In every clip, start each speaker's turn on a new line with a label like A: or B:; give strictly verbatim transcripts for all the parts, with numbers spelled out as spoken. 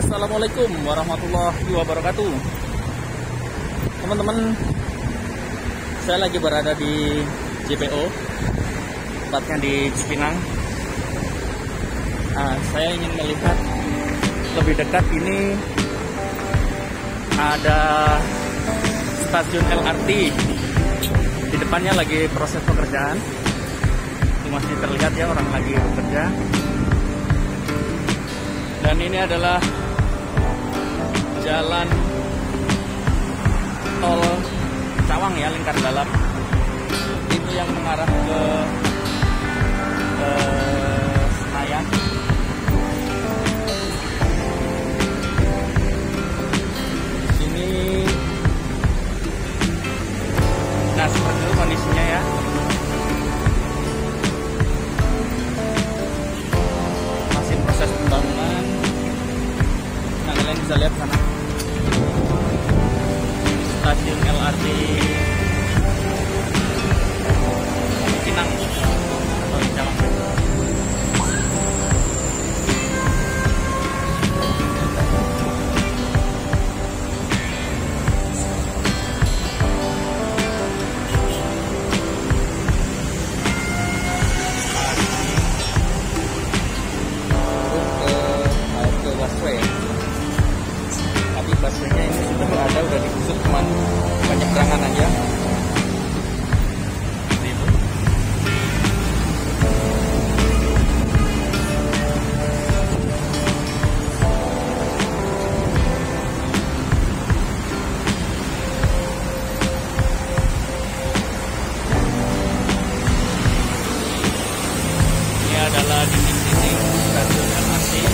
A: Assalamualaikum warahmatullahi wabarakatuh. Teman-teman, saya lagi berada di J P O, tepatnya di Cipinang. Nah, saya ingin melihat lebih dekat. Ini ada stasiun L R T. Di depannya lagi proses pekerjaan. Itu masih terlihat ya, orang lagi bekerja. Dan ini adalah jalan tol Cawang ya, lingkar balap. Itu yang mengarah ke, ke Senayan. Sini, nah seperti itu kondisinya ya. Masih proses pembangunan. Nah, kalian bisa lihat sana stasiun L R T Cipinang atau di Cawang. Busway-nya ini sudah ada, udah dikhusus cuman penyeberangan aja. Seperti itu. Ini adalah dinding-dinding stasiun L R T.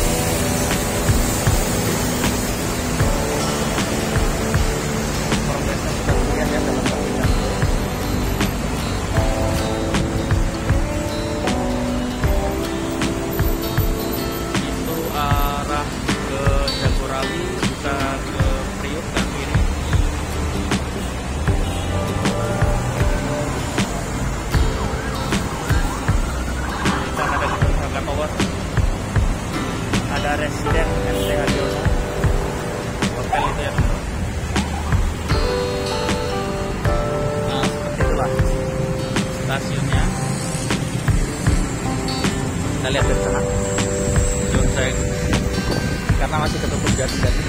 A: Ada residen M T Haryono, hotel itu ya teman. Nah seperti itulah stasiunnya. Kita lihat dari sana. Jom saya, karena masih ketutup jati-jati.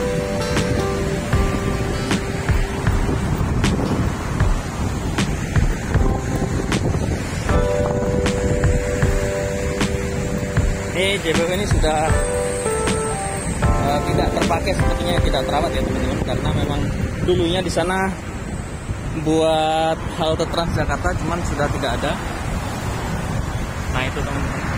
A: Ini J P O ini sudah uh, tidak terpakai, sepertinya tidak terawat ya teman-teman, karena memang dulunya di sana buat halte Transjakarta, cuman sudah tidak ada. Nah itu teman-teman.